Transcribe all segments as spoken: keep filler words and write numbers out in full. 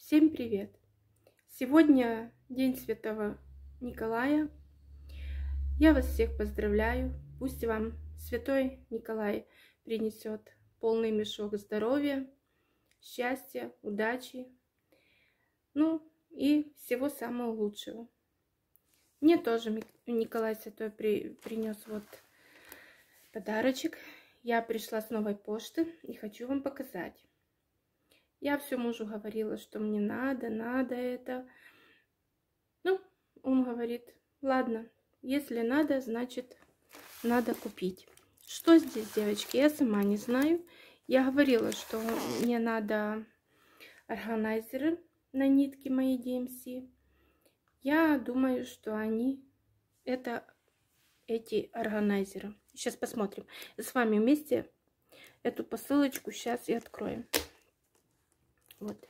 Всем привет! Сегодня День Святого Николая. Я вас всех поздравляю. Пусть вам Святой Николай принесет полный мешок здоровья, счастья, удачи, ну и всего самого лучшего. Мне тоже Николай Святой при, принес вот подарочек. Я пришла с новой почты и хочу вам показать. Я все мужу говорила, что мне надо, надо это. Ну, он говорит, ладно, если надо, значит, надо купить. Что здесь, девочки, я сама не знаю. Я говорила, что мне надо органайзеры на нитки моей ди эм си. Я думаю, что они, это эти органайзеры. Сейчас посмотрим. С вами вместе эту посылочку сейчас и откроем. Вот.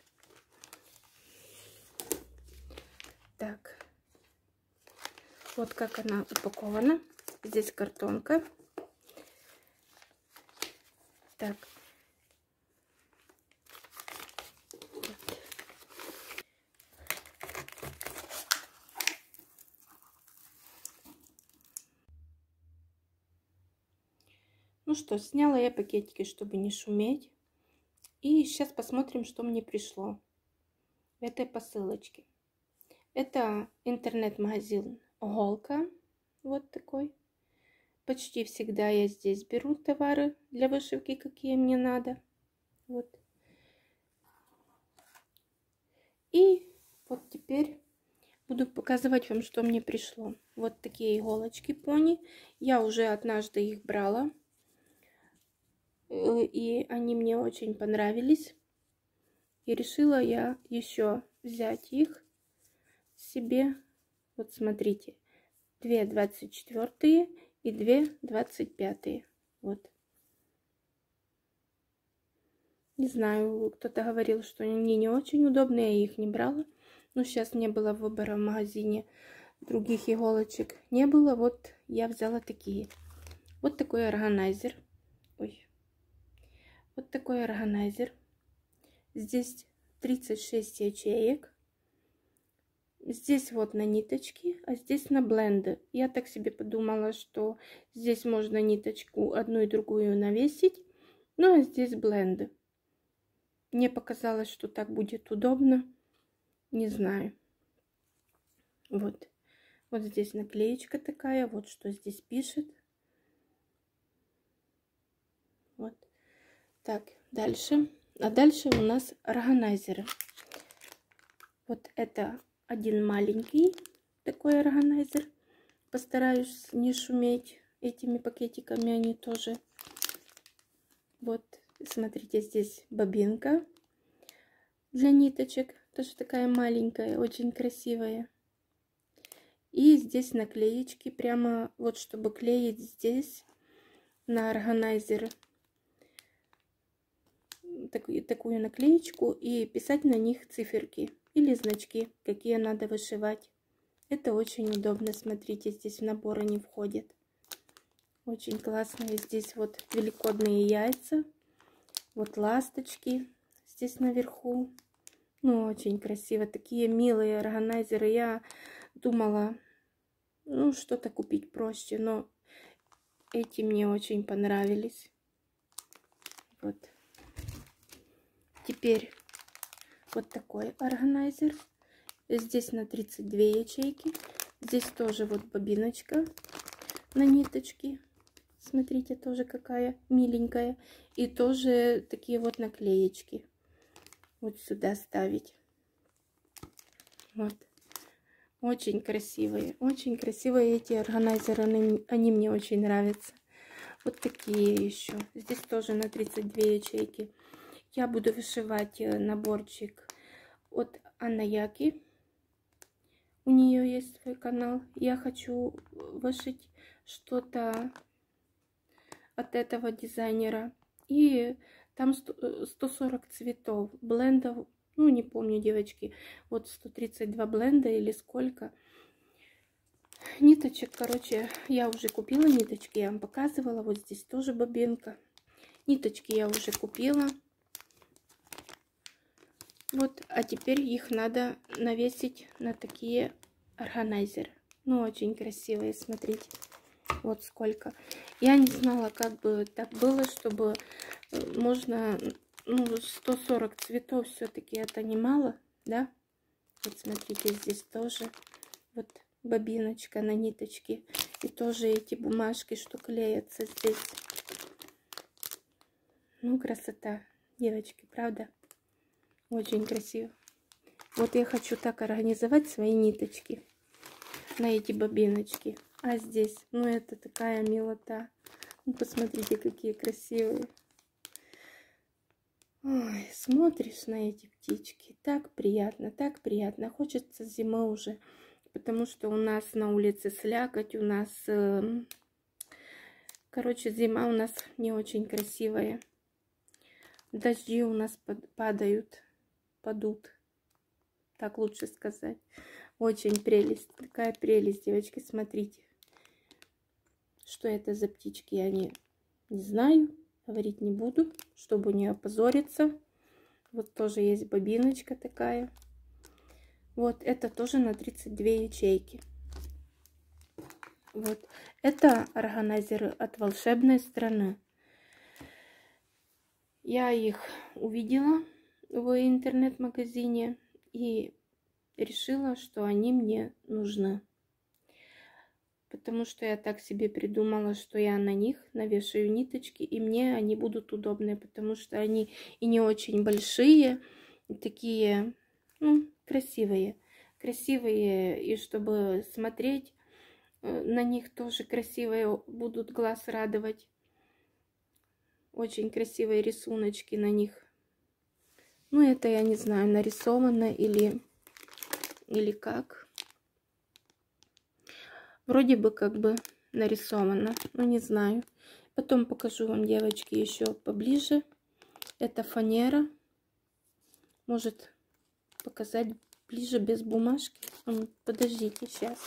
Так. Вот как она упакована. Здесь картонка. Так. Вот. Ну что, сняла я пакетики, чтобы не шуметь. И сейчас посмотрим, что мне пришло в этой посылочке. Это интернет-магазин Голка. Вот такой. Почти всегда я здесь беру товары для вышивки, какие мне надо. Вот. И вот теперь буду показывать вам, что мне пришло. Вот такие иголочки пони. Я уже однажды их брала. И они мне очень понравились. И решила я еще взять их себе. Вот смотрите. Две двадцать четвёртые и две двадцать пятые. Вот. Не знаю, кто-то говорил, что они не очень удобные, я их не брала. Но сейчас не было выбора в магазине. Других иголочек не было. Вот я взяла такие. Вот такой органайзер. Ой. Вот такой органайзер. Здесь тридцать шесть ячеек. Здесь вот на ниточки, а здесь на бленды. Я так себе подумала, что здесь можно ниточку одну и другую навесить. Ну а здесь бленды. Мне показалось, что так будет удобно. Не знаю. Вот. Вот здесь наклеечка такая. Вот что здесь пишет. Вот. Так, дальше. А дальше у нас органайзеры. Вот это один маленький такой органайзер. Постараюсь не шуметь этими пакетиками, они тоже. Вот, смотрите, здесь бобинка для ниточек. Тоже такая маленькая, очень красивая. И здесь наклеечки, прямо вот чтобы клеить здесь на органайзер такую, такую наклеечку и писать на них циферки или значки, какие надо вышивать. Это очень удобно. Смотрите, здесь в набор они входят. Очень классные. Здесь вот великодные яйца. Вот ласточки здесь наверху. Ну, очень красиво. Такие милые органайзеры. Я думала, ну, что-то купить проще, но эти мне очень понравились. Вот. Теперь вот такой органайзер. Здесь на тридцать две ячейки. Здесь тоже вот бобиночка на ниточки. Смотрите, тоже какая миленькая. И тоже такие вот наклеечки. Вот сюда ставить. Вот. Очень красивые. Очень красивые эти органайзеры. Они, они мне очень нравятся. Вот такие еще. Здесь тоже на тридцать две ячейки. Я буду вышивать наборчик от Анаяки. У нее есть свой канал. Я хочу вышить что-то от этого дизайнера. И там сто сорок цветов, блендов. Ну, не помню, девочки. Вот сто тридцать два бленда или сколько. Ниточек, короче, я уже купила ниточки. Я вам показывала. Вот здесь тоже бобинка. Ниточки я уже купила. Вот, а теперь их надо навесить на такие органайзеры. Ну, очень красивые, смотрите. Вот сколько. Я не знала, как бы так было, чтобы можно, ну, сто сорок цветов все-таки это немало, да? Вот смотрите, здесь тоже вот бобиночка на ниточке. И тоже эти бумажки, что клеятся здесь. Ну, красота, девочки, правда? Очень красиво. Вот я хочу так организовать свои ниточки на эти бобиночки. А здесь, ну, это такая милота. Ну, посмотрите, какие красивые. Ой, смотришь на эти птички, так приятно, так приятно. Хочется зимы уже, потому что у нас на улице слякоть, у нас, э, короче, зима у нас не очень красивая. Дожди у нас падают, падут, так лучше сказать. Очень прелесть, такая прелесть, девочки, смотрите. Что это за птички, я не, не знаю. Говорить не буду, чтобы не опозориться. Вот тоже есть бобиночка такая. Вот это тоже на тридцать две ячейки. Вот это органайзеры от волшебной страны. Я их увидела в интернет-магазине и решила, что они мне нужны. Потому что я так себе придумала, что я на них навешаю ниточки, и мне они будут удобны, потому что они и не очень большие, и такие, ну, красивые. Красивые, и чтобы смотреть на них тоже красивые, будут глаз радовать. Очень красивые рисуночки на них. Ну, это я не знаю, нарисовано или, или как. Вроде бы как бы нарисовано, но не знаю. Потом покажу вам, девочки, еще поближе. Это фанера. Может показать ближе без бумажки. Подождите, сейчас.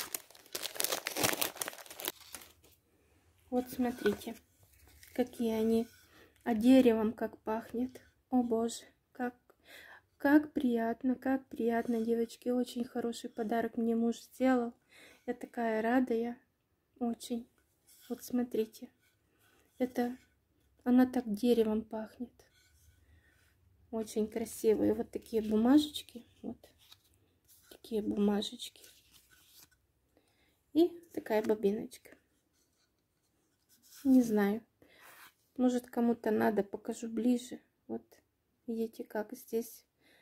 Вот смотрите, какие они. А деревом как пахнет. О боже, как, как приятно, как приятно, девочки. Очень хороший подарок мне муж сделал. Я такая рада, я очень. Вот смотрите, это она так деревом пахнет. Очень красивые. Вот такие бумажечки. Вот такие бумажечки. И такая бобиночка. Не знаю. Может, кому-то надо, покажу ближе. Вот видите, как здесь.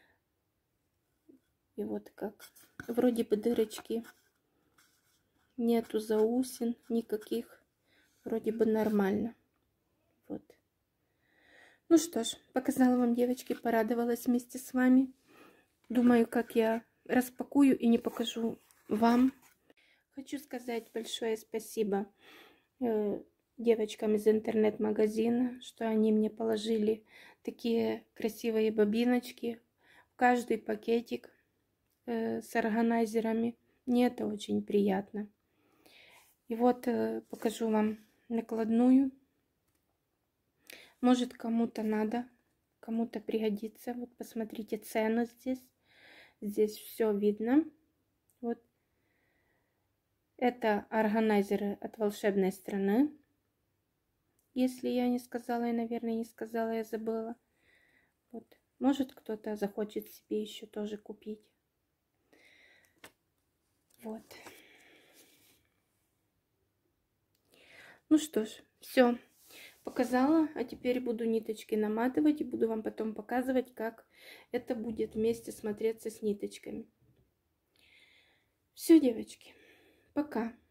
И вот как. Вроде бы дырочки. Нету заусин никаких. Вроде бы нормально. Вот. Ну что ж, показала вам, девочки, порадовалась вместе с вами. Думаю, как я распакую и не покажу вам. Хочу сказать большое спасибо э, девочкам из интернет-магазина, что они мне положили такие красивые бобиночки в каждый пакетик э, с органайзерами. Мне это очень приятно. И вот э, покажу вам накладную. Может, кому-то надо, кому-то пригодится. Вот посмотрите цену здесь. Здесь все видно. Вот. Это органайзеры от волшебной страны. Если я не сказала, я, наверное, не сказала, я забыла. Вот. Может, кто-то захочет себе еще тоже купить. Вот. Ну что ж, все. Показала, а теперь буду ниточки наматывать и буду вам потом показывать, как это будет вместе смотреться с ниточками. Все, девочки, пока.